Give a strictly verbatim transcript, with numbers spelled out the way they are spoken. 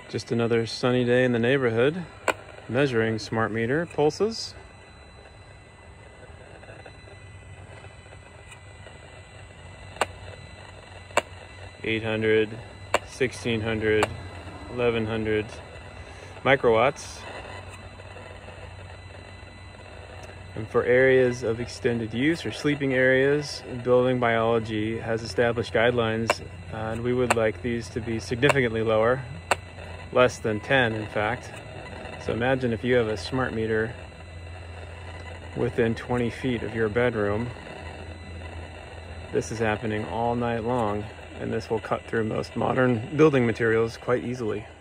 Just another sunny day in the neighborhood, measuring smart meter pulses. eight hundred, sixteen hundred, eleven hundred microwatts. And for areas of extended use or sleeping areas, building biology has established guidelines, uh, and we would like these to be significantly lower, less than ten in fact. So imagine if you have a smart meter within twenty feet of your bedroom. This is happening all night long, and this will cut through most modern building materials quite easily.